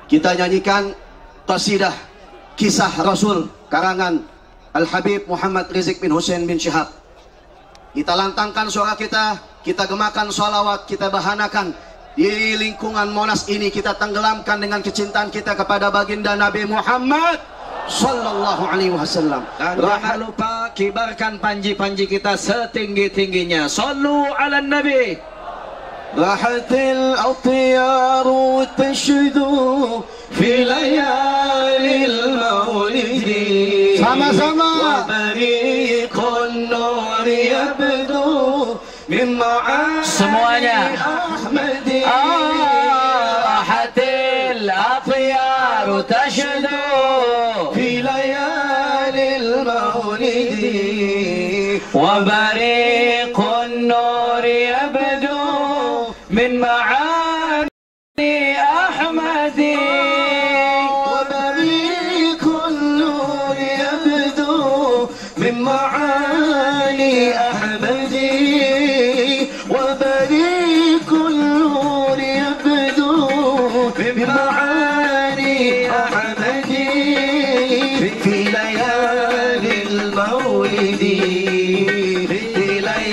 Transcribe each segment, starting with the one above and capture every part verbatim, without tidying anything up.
kita nyanyikan qasidah kisah Rasul karangan Al-Habib Muhammad Rizik bin Hussein bin Syihab. Kita lantangkan suara kita, kita gemakan sholawat, kita bahanakan di lingkungan Monas ini, kita tenggelamkan dengan kecintaan kita kepada baginda Nabi Muhammad sallallahu alaihi wasallam. Dan jangan lupa kibarkan panji-panji kita setinggi-tingginya. Sallu ala Nabi. Rahatil atyaru tashdu fi layalil maulidi. Sama-sama. Wa bariqun nur yabdu min ma'ani semuanya. Ahmadi. Rahatil atyaru tashdu في ليالي المولد وبريق النور يبدو من معاني أحمد وبريق النور يبدو من معاني أحمد وبريق النور يبدو من معاني أحمد في ليالي المولد في ليالي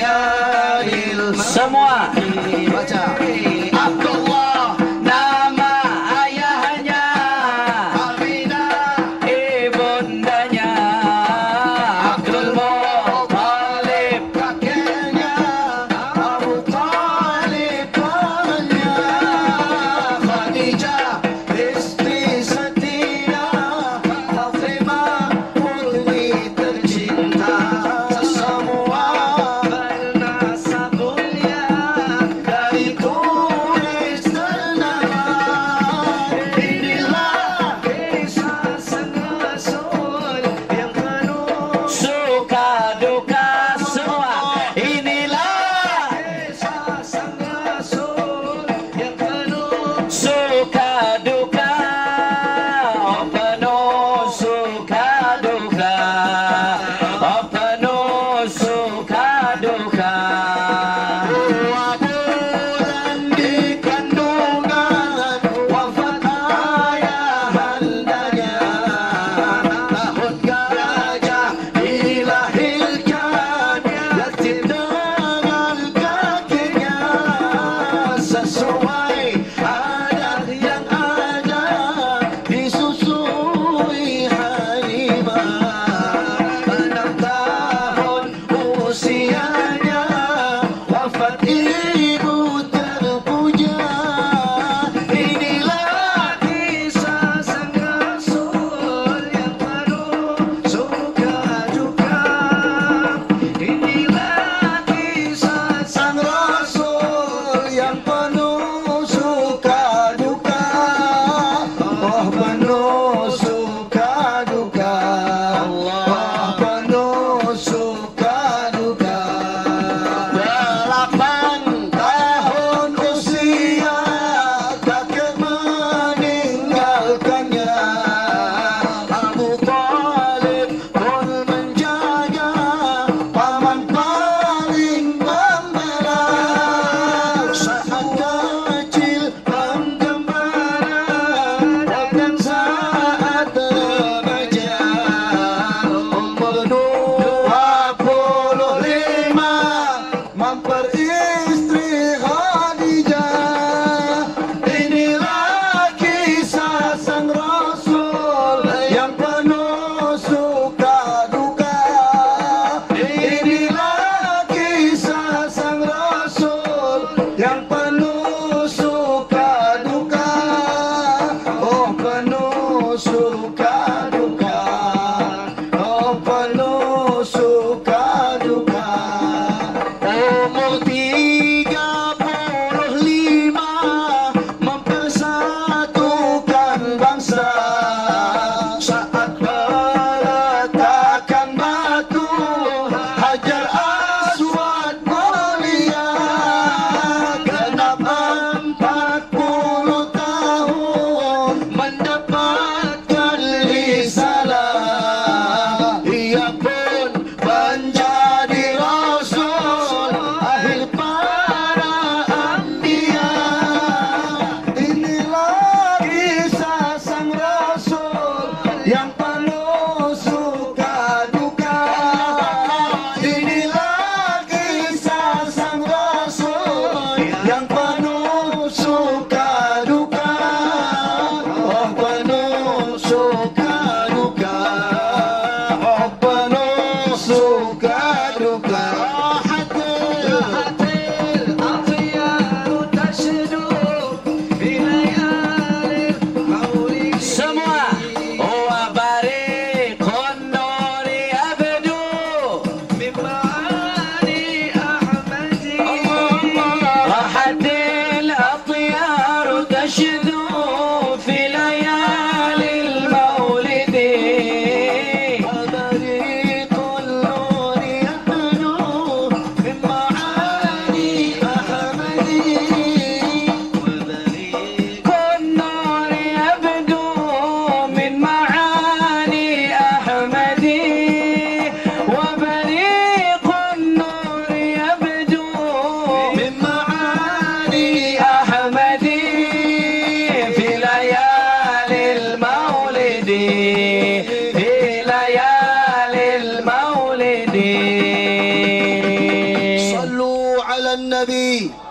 Nabi.